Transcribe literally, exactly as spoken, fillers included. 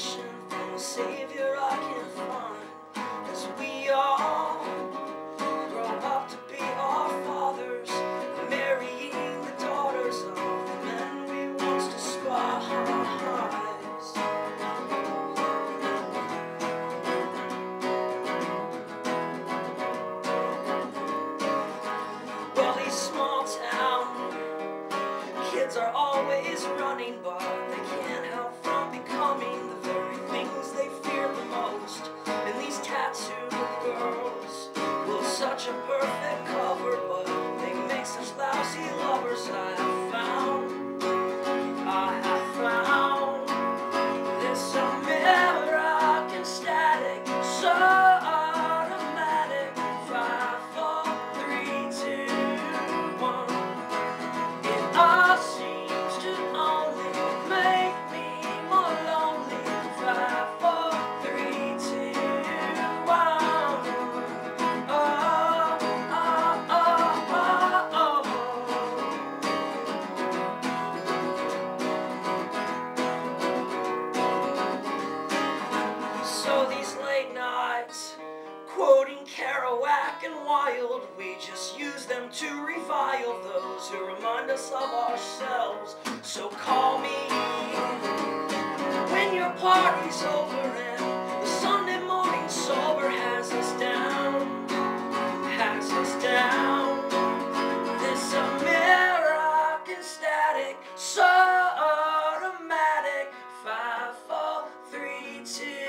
salvation from the Savior I can find, as we all grow up to be our fathers, marrying the daughters of the men we once despised. Well, these small town kids are always running, but they can't help from becoming the very things they fear the most. And these tattooed girls, well, such a perfect cover, but they make such lousy lovers. I have found, I have found this American static, so automatic. Five, four, three, two, one. It all seems to only make me more lonely. Five, four, three, two, one. Oh, oh, oh, oh, oh. So these late nights, quoting Kerouac and Wilde, we just use them to revile those who remind us of ourselves. So call me when your party's over and the Sunday morning sober has us down, has us down. This American static, so automatic. Five, four, three, two.